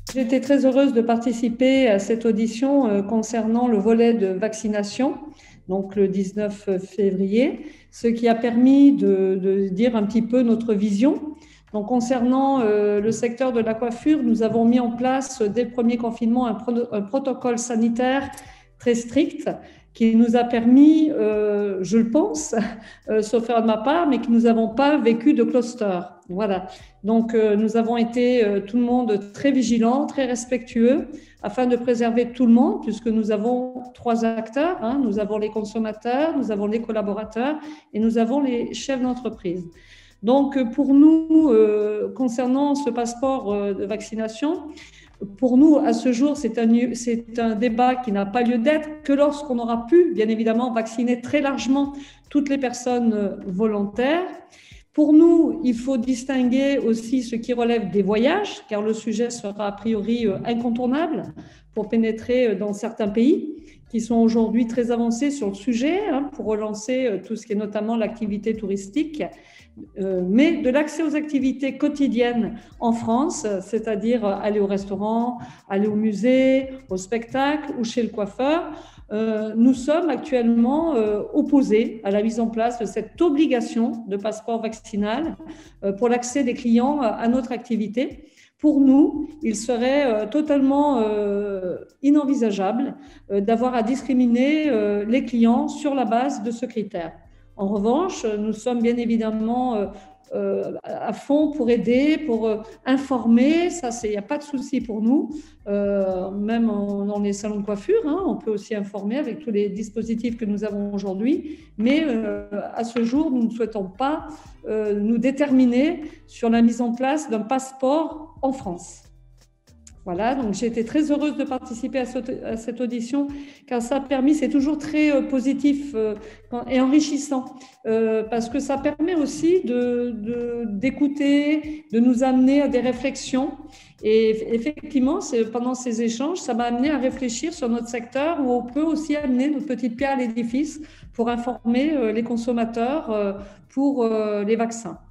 J'étais très heureuse de participer à cette audition concernant le volet de vaccination, donc le 19 février, ce qui a permis de dire un petit peu notre vision. Donc, concernant le secteur de la coiffure, nous avons mis en place dès le premier confinement un protocole sanitaire très strict qui nous a permis, je le pense, sauf erreur de ma part, mais que nous n'avons pas vécu de cluster. Voilà. Donc, nous avons été, tout le monde, très vigilants, très respectueux, afin de préserver tout le monde, puisque nous avons trois acteurs, hein. Nous avons les consommateurs, nous avons les collaborateurs et nous avons les chefs d'entreprise. Donc, pour nous, concernant ce passeport de vaccination, pour nous, à ce jour, c'est un débat qui n'a pas lieu d'être que lorsqu'on aura pu, bien évidemment, vacciner très largement toutes les personnes volontaires. Pour nous, il faut distinguer aussi ce qui relève des voyages, car le sujet sera a priori incontournable pour pénétrer dans certains pays qui sont aujourd'hui très avancés sur le sujet, hein, pour relancer tout ce qui est notamment l'activité touristique. Mais de l'accès aux activités quotidiennes en France, c'est-à-dire aller au restaurant, aller au musée, au spectacle ou chez le coiffeur, nous sommes actuellement opposés à la mise en place de cette obligation de passeport vaccinal pour l'accès des clients à notre activité. Pour nous, il serait totalement inenvisageable d'avoir à discriminer les clients sur la base de ce critère. En revanche, nous sommes bien évidemment à fond pour aider, pour informer. Ça, il n'y a pas de souci pour nous. Même dans les salons de coiffure, hein, on peut aussi informer avec tous les dispositifs que nous avons aujourd'hui. Mais à ce jour, nous ne souhaitons pas nous déterminer sur la mise en place d'un passeport en France. Voilà, donc j'ai été très heureuse de participer à cette audition, car ça a permis, c'est toujours très positif et enrichissant, parce que ça permet aussi d'écouter, de nous amener à des réflexions. Et effectivement, pendant ces échanges, ça m'a amené à réfléchir sur notre secteur, où on peut aussi amener notre petite pierre à l'édifice pour informer les consommateurs pour les vaccins.